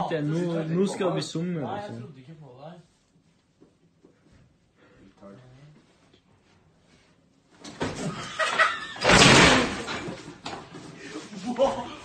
Ja, nu skal vi zoome med Jeg det. trodde ikke på deg.